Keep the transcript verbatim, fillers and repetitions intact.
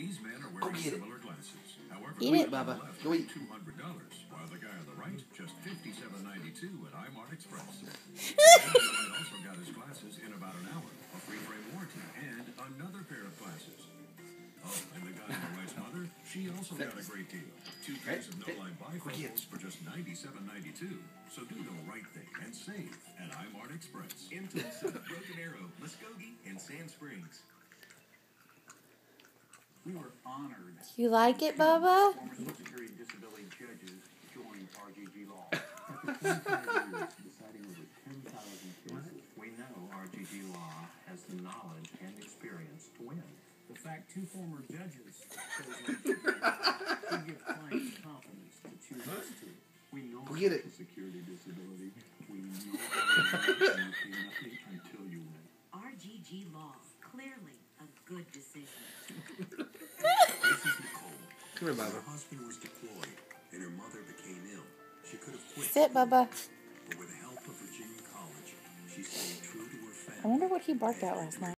These men are wearing similar glasses. However, eat it, Bubba. Go eat. two hundred dollars, while the guy on the right just fifty-seven ninety-two at iMart Express. The guy also got his glasses in about an hour, a free frame warranty, and another pair of glasses. Oh, and the guy on the right's mother, she also got a great deal. Two pairs of no-line bifocals for just ninety-seven ninety-two. So do the right thing and save at iMart Express. M T S, Broken Arrow, Muskogee, and Sand Springs. We were honored. You like it, Bubba? Former Social Security disability judges joined R G G Law. After twenty-five years, deciding over ten thousand cases, we know R G G Law has the knowledge and experience to win. The fact two former judges chose R G G Law give clients confidence to choose us to. We know Go get it. the security disability. We know how to nothing until you win. R G G Law, clearly a good decision. Come here, Bubba. Her husband was deployed, and her mother became ill. She could have quit. Sit, Bubba. But with the help of Virginia College, she stayed true to her family. I wonder what he barked at last night.